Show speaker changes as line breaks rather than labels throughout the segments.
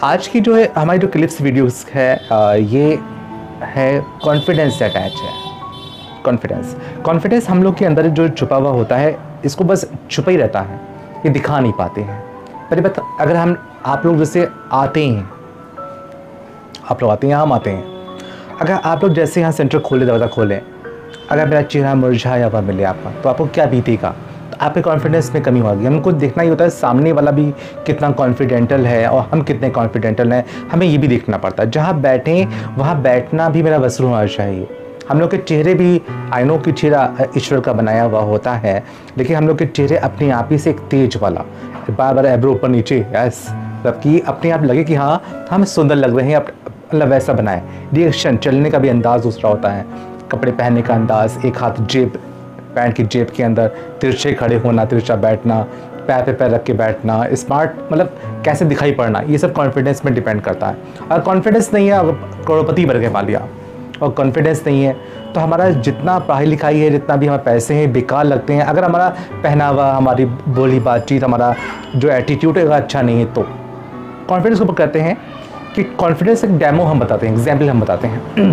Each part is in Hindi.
आज की जो है हमारी जो क्लिप्स वीडियोस है ये है कॉन्फिडेंस से अटैच है। कॉन्फिडेंस हम लोग के अंदर जो छुपा हुआ होता है, इसको बस छुपा ही रहता है, ये दिखा नहीं पाते हैं। पर बता, अगर आप लोग जैसे आते हैं, हम आते हैं, अगर आप लोग जैसे यहाँ सेंटर खोले, दरवाज़ा खोलें, अगर मेरा चेहरा मुरझाया हुआ मिले आपका, तो आपको क्या बीतेगा? तो आपके कॉन्फिडेंस में कमी होगी। हमको देखना ही होता है सामने वाला भी कितना कॉन्फिडेंटल है और हम कितने कॉन्फिडेंटल हैं, हमें ये भी देखना पड़ता है। जहाँ बैठें वहाँ बैठना भी मेरा वसूल होना चाहिए। हम लोग के चेहरे भी, आई नो कि चेहरा ईश्वर का बनाया हुआ होता है, लेकिन हम लोग के चेहरे अपने आप ही से एक तेज वाला, बार बार एब्रो ऊपर नीचे, यस, जबकि अपने आप लगे कि हाँ हम सुंदर लग रहे हैं, मतलब वैसा बनाए। रिएक्शन, चलने का भी अंदाज़ दूसरा होता है, कपड़े पहनने का अंदाज़, एक हाथ जेब, पैंट की जेब के अंदर तिरछे खड़े होना, तिरछा बैठना, पैर पे पैर रख के बैठना, स्मार्ट, मतलब कैसे दिखाई पड़ना, ये सब कॉन्फिडेंस में डिपेंड करता है। अगर कॉन्फिडेंस नहीं है, अगर करोड़पति बन गए मान लिया और कॉन्फिडेंस नहीं है, तो हमारा जितना पढ़ाई लिखाई है, जितना भी हमारे पैसे हैं, बेकार लगते हैं। अगर हमारा पहनावा, हमारी बोली बातचीत, हमारा जो एटीट्यूड है अच्छा नहीं है, तो कॉन्फिडेंस को कहते हैं कि कॉन्फिडेंस एक डेमो हम बताते हैं, एग्जाम्पल हम बताते हैं।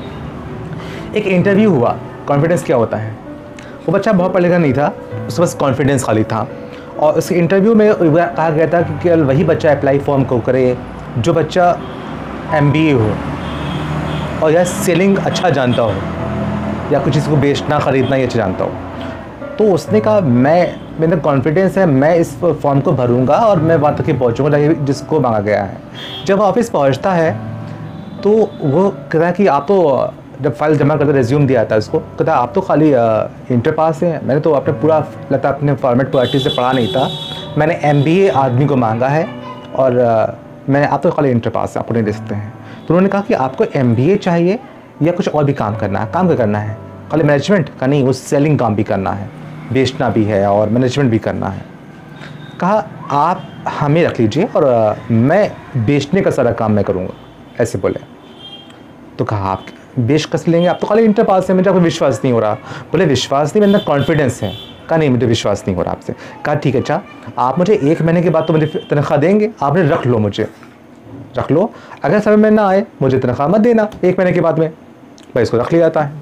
एक इंटरव्यू हुआ, कॉन्फिडेंस क्या होता है। वो बच्चा बहुत पढ़ा लिखा नहीं था, उसके पास कॉन्फिडेंस खाली था, और उस इंटरव्यू में कहा गया था कि केवल वही बच्चा अप्लाई फॉर्म को करे जो बच्चा MBA हो और या सेलिंग अच्छा जानता हो, या कुछ चीज़ को बेचना खरीदना ही अच्छा जानता हो। तो उसने कहा मेरा कॉन्फिडेंस है, मैं इस फॉर्म को भरूंगा और मैं वहाँ तक ही पहुँचूँगा जिसको मांगा गया है। जब ऑफिस पहुँचता है तो वो कहता है कि आप तो, जब फाइल जमा करते रेज्यूम दिया था उसको, कहता आप तो खाली इंटर पास हैं, मैंने तो अपने पूरा लगता अपने फॉर्मेट को अच्छे से पढ़ा नहीं था, मैंने MBA आदमी को मांगा है और आप तो खाली इंटर पास हैं, आपको नहीं दे सकते हैं। तो उन्होंने कहा कि आपको MBA चाहिए या कुछ और भी काम करना है? काम क्या करना है? खाली मैनेजमेंट का नहीं, वो सेलिंग काम भी करना है, बेचना भी है और मैनेजमेंट भी करना है। कहा आप हमें रख लीजिए और मैं बेचने का सारा काम मैं करूँगा, ऐसे बोले। तो कहा आप बेच कस लेंगे, आप तो खाली इंटर पास है, मुझे आपको विश्वास नहीं हो रहा। बोले विश्वास नहीं, मेरे अंदर कॉन्फिडेंस है। कहा नहीं, मुझे विश्वास नहीं हो रहा आपसे। कहा ठीक है, अच्छा आप मुझे 1 महीने के बाद तो मुझे तनख्वाह देंगे, आपने रख लो, मुझे रख लो, अगर समय में ना आए मुझे तनख्वाह मत देना 1 महीने के बाद में। भाई इसको रख लिया जाता है।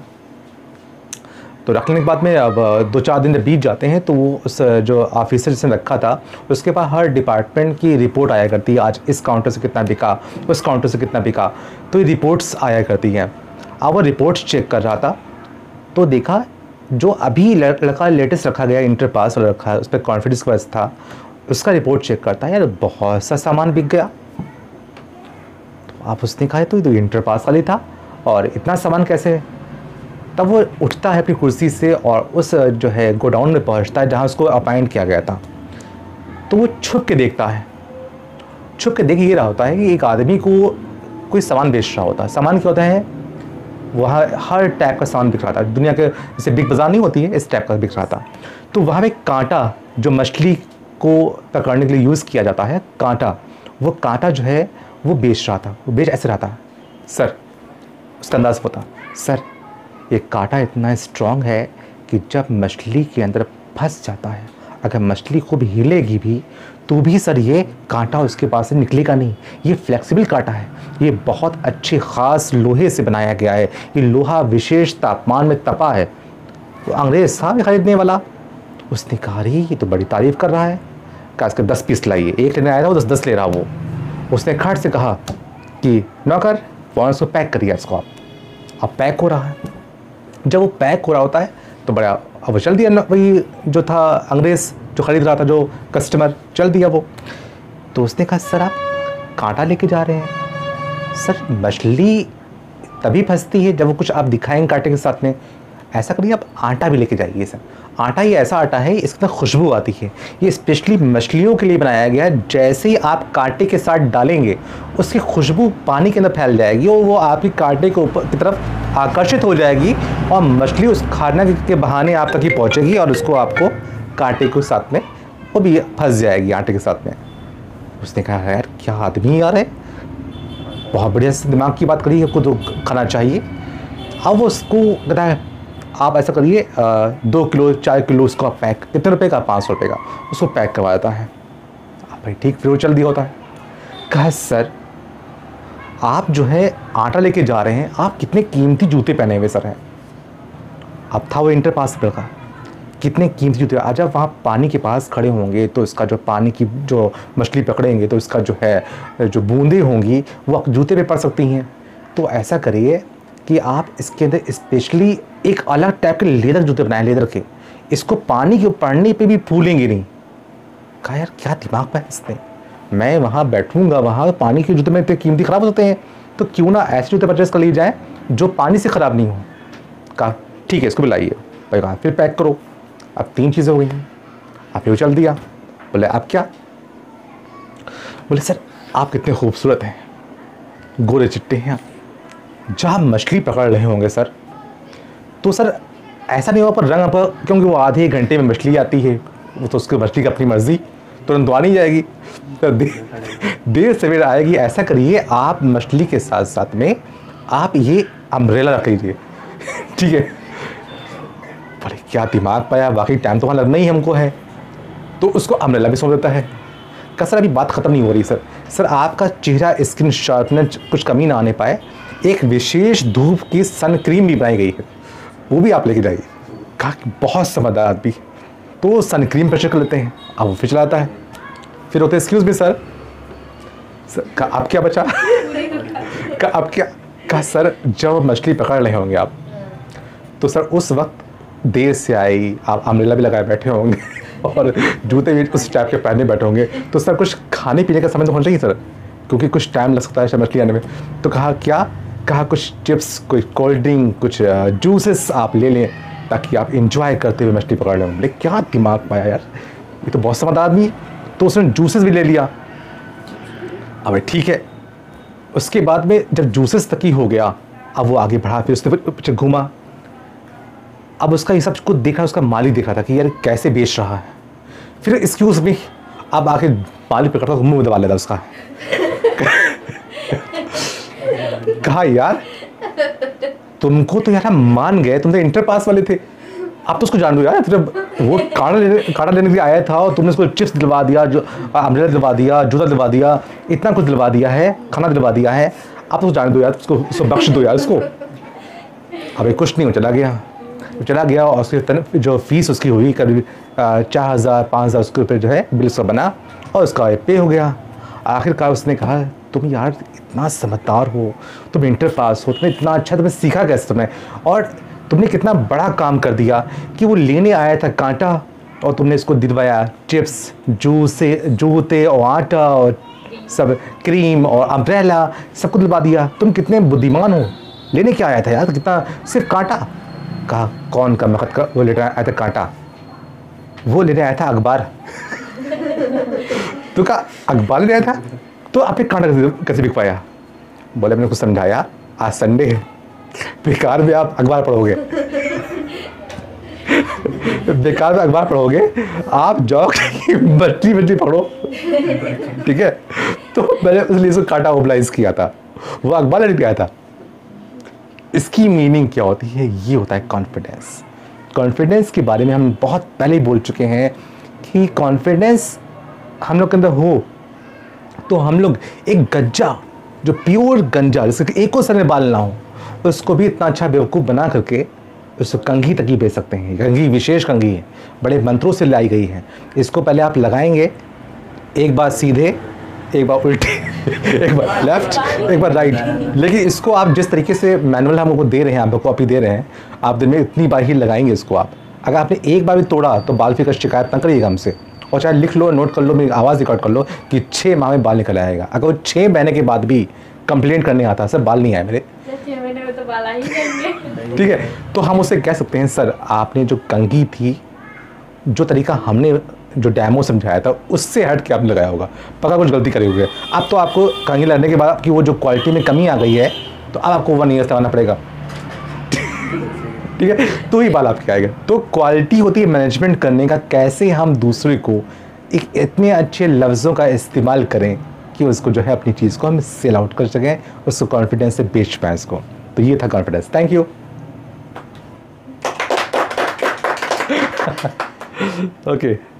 तो रखने के बाद में अब 2-4 दिन जब बीत जाते हैं तो वो उस जो ऑफिसर जिसने रखा था उसके पास हर डिपार्टमेंट की रिपोर्ट आया करती है, आज इस काउंटर से कितना बिका, उस काउंटर से कितना बिका, तो ये रिपोर्ट्स आया करती हैं। अब वो रिपोर्ट्स चेक कर रहा था तो देखा जो अभी लड़का लेटेस्ट रखा गया, इंटर पास वाला रखा है, उस पर कॉन्फिडेंस का था, उसका रिपोर्ट चेक करता है, यार बहुत सा सामान बिक गया। तो आप उसने कहा तो इंटर पास वाली था और इतना सामान कैसे? तब वो उठता है अपनी कुर्सी से और उस जो है गोडाउन में पहुंचता है जहां उसको अपॉइंट किया गया था। तो वो छुप के देखता है, छुप के देख ये रहा होता है कि एक आदमी को कोई सामान बेच रहा होता है। सामान क्या होता है? वहाँ हर टाइप का सामान बिक रहा था, दुनिया के जैसे बिग बाज़ार नहीं होती है, इस टाइप का बिक रहा था। तो वहाँ पे कांटा, जो मछली को पकड़ने के लिए यूज़ किया जाता है, कांटा, वो कांटा जो है वो बेच रहा था। वो बेच ऐसे रहा था, सर, उसका अंदाज़ होता, सर ये कांटा इतना स्ट्रॉन्ग है कि जब मछली के अंदर फंस जाता है, अगर मछली खूब हिलेगी भी तो भी सर ये कांटा उसके पास से निकलेगा नहीं। ये फ्लेक्सिबल कांटा है, ये बहुत अच्छे ख़ास लोहे से बनाया गया है, ये लोहा विशेष तापमान में तपा है। तो अंग्रेज़ था खरीदने वाला, उसने कहा अरे ये तो बड़ी तारीफ़ कर रहा है, क्या इसके 10 पीस लाइए। एक लेने आया था वो 10 ले रहा वो। उसने खट से कहा कि नौकर फ़ौरन उसको पैक करिए, इसको अब पैक हो रहा है। जब वो पैक हो रहा होता है तो बड़ा, अब वो चल दिया, वही जो था अंग्रेज़ जो ख़रीद रहा था, जो कस्टमर, चल दिया वो। तो उसने कहा सर आप कांटा लेके जा रहे हैं? सर मछली तभी फंसती है जब वो कुछ आप दिखाएंगे कांटे के साथ में। ऐसा करिए आप आटा भी लेके जाइए सर। आटा ये ऐसा आटा है, इसके अंदर खुशबू आती है, ये स्पेशली मछलियों के लिए बनाया गया है। जैसे ही आप कांटे के साथ डालेंगे उसकी खुशबू पानी के अंदर फैल जाएगी और वो आपकी कांटे के ऊपर की तरफ आकर्षित हो जाएगी और मछली उस खाने के बहाने आप तक ही पहुंचेगी और उसको आपको कांटे के साथ में वो भी फंस जाएगी आटे के साथ में। उसने कहा यार क्या आदमी यार है, बहुत बढ़िया से दिमाग की बात करी, आपको तो खाना चाहिए। अब वो उसको कहता है आप ऐसा करिए 2 किलो 4 किलो उसको आप पैक, कितने रुपए का? 500 रुपये का, उसको पैक करवा देता है। अब भाई ठीक, फिर वो चल दिया होता है। कहा सर आप जो है आटा लेके जा रहे हैं, आप कितने कीमती जूते पहने हुए सर हैं। अब था वो इंटर पास लड़का, कितने कीमती जूते। आज आप वहाँ पानी के पास खड़े होंगे तो इसका जो पानी की जो मछली पकड़ेंगे तो इसका जो है जो बूंदें होंगी वो जूते पे पड़ सकती हैं। तो ऐसा करिए कि आप इसके अंदर स्पेशली एक अलग टाइप के लेदर जूते बनाए, लेदर के, इसको पानी के पड़ने पे भी फूलेंगे नहीं। कहा यार क्या दिमाग में इसने, मैं वहाँ बैठूंगा, वहाँ पानी के जूते में इतने कीमती ख़राब होते हैं, तो क्यों ना ऐसे जूते परचेस कर लिए जाए जो पानी से ख़राब नहीं हो। कहा ठीक है इसको भी लाइए। भाई कहा फिर पैक करो। अब 3 चीज़ें हो गई हैं। आप ये चल दिया। बोले आप क्या? बोले सर आप कितने खूबसूरत हैं, गोरे चिट्टे हैं आप। जब आप मछली पकड़ रहे होंगे सर, तो सर ऐसा नहीं होगा पर रंग पर, क्योंकि वो आधे घंटे में मछली आती है, वो तो उसकी मछली की अपनी मर्ज़ी, तुरंत तो आ नहीं जाएगी, तो देर सवेर आएगी। ऐसा करिए आप मछली के साथ साथ में आप ये अम्ब्रेला रख लीजिए। ठीक है। अरे क्या दिमाग पाया, वाकई टाइम तो वहाँ लगना ही हमको है, तो उसको अम्ब्रेला भी सौंप देता है। का सर अभी बात ख़त्म नहीं हो रही सर। सर आपका चेहरा स्किन शार्पनर कुछ कमी ना आने पाए, एक विशेष धूप की सन क्रीम भी बनाई गई है, वो भी आप लेके जाइए। कहा कि बहुत समझदार आदमी, तो सन क्रीम प्रेशर कर लेते हैं। अब वो फिर चलाता है, फिर होते एक्सक्यूज़ मी सर, का आप क्या बचा? का आप क्या? कहा सर जब मछली पकड़ रहे होंगे आप, तो सर उस वक्त देर से आई, आप अम्ब्रेला भी लगाए बैठे होंगे और जूते भी उस टाइप के पहने बैठे होंगे, तो सर कुछ खाने पीने का समय तो होना चाहिए सर, क्योंकि कुछ टाइम लग सकता है सर मछली आने में। तो कहा क्या? कहा कुछ चिप्स, कोई कोल्ड ड्रिंक, कुछ जूसेस आप ले लें ताकि आप इंजॉय करते हुए मछली पकड़ लें। बोले क्या दिमाग पाया यार, ये तो बहुत समझदार आदमी। तो उसने जूसेस भी ले लिया। अब ठीक है, उसके बाद में जब जूसेस तक ही हो गया, अब वो आगे बढ़ा, फिर उसने पीछे घूमा। अब उसका ये सब कुछ देखा, उसका मालिक देखा था कि यार कैसे बेच रहा है। फिर एक्सक्यूज़ मी, अब आके मालिक पकड़ता मुंह में दबा लेता उसका। कहा यार तुमको तो यार हम मान गए, तुम तो इंटर पास वाले थे, आप तो उसको जान दो यार। जब वो काढ़ा लेने के लिए आया था और तुमने उसको चिप्स दिलवा दिया, जो अम्ब्रेला दिलवा दिया, जूता दिलवा दिया, इतना कुछ दिलवा दिया है, खाना दिलवा दिया है, आप तो जान दो यार, उसको बख्श दो यार उसको। अबे कुछ नहीं, वो चला गया और उसकी जो फीस उसकी हुई करीब 4,000-5,000 उसके ऊपर जो है बिल उसका बना और उसका पे हो गया। आखिरकार उसने कहा तुम यार इतना समझदार हो, तुम इंटर पास हो, तुम्हें इतना अच्छा, तुम्हें सीखा कैसे तुमने, और तुमने कितना बड़ा काम कर दिया कि वो लेने आया था कांटा और तुमने इसको दिलवाया चिप्स, जूते और आटा और सब क्रीम और अम्ब्रेला सब कुछ दिलवा दिया। तुम कितने बुद्धिमान हो, लेने क्या आया था यार, कितना सिर्फ कांटा। कहा कौन का मकत का वो लेने आया था कांटा, वो लेने आया था अखबार। तो कहा अखबार लेने आया था, तो आपने कांटा कैसे बिक पाया? बोले मैंने कुछ समझाया, आज संडे है, बेकार में आप अखबार पढ़ोगे। बेकार में अखबार पढ़ोगे, आप जाओ बच्ची पढ़ो। ठीक है, तो मैंने इसलिए इसको कांटा मोबिलाइज किया था, वो अखबार लेके आया था। इसकी मीनिंग क्या होती है? ये होता है कॉन्फिडेंस। कॉन्फिडेंस के बारे में हम बहुत पहले ही बोल चुके हैं कि कॉन्फिडेंस हम लोग के अंदर हो तो हम लोग एक गंजा, जो प्योर गंजा, जिसके एक को सर में बाल ना हो, उसको भी इतना अच्छा बेवकूफ़ बना करके उसको कंघी तक ही बेच सकते हैं। कंघी विशेष कंघी है, बड़े मंत्रों से लाई गई है। इसको पहले आप लगाएंगे, एक बार सीधे, एक बार उल्टे, एक बार लेफ्ट, एक बार राइट। लेकिन इसको आप जिस तरीके से मैनुअल हम लोग को दे रहे हैं, आप कॉपी दे रहे हैं, आप दिन में इतनी बार ही लगाएंगे इसको। आप अगर आपने एक बार भी तोड़ा तो बाल फिर शिकायत ना करिएगा हमसे, और चाहे लिख लो, नोट कर लो, मेरी आवाज़ रिकॉर्ड कर लो कि 6 माह में बाल निकल आएगा। अगर वो 6 महीने के बाद भी कंप्लेंट करने आता सर बाल नहीं आए मेरे,
6 महीने में तो बाल आ ही जाएंगे।
ठीक है, तो हम उससे कह सकते हैं सर आपने जो कंघी थी, जो तरीका हमने जो डेमो समझाया था उससे हट के आपने लगाया होगा, पक्का कुछ गलती करे हुए। अब तो आपको कंघी लगाने के बाद आपकी वो जो क्वालिटी में कमी आ गई है, तो अब आपको 1 ईयर लगाना पड़ेगा। ठीक है, तो ही बाल आपके आएगा। तो क्वालिटी होती है मैनेजमेंट करने का, कैसे हम दूसरे को एक इतने अच्छे लफ्ज़ों का इस्तेमाल करें कि उसको जो है अपनी चीज़ को हम सेल आउट कर सकें, उसको कॉन्फिडेंस से बेच पाएँ इसको। तो ये था कॉन्फिडेंस। Thank you. ओके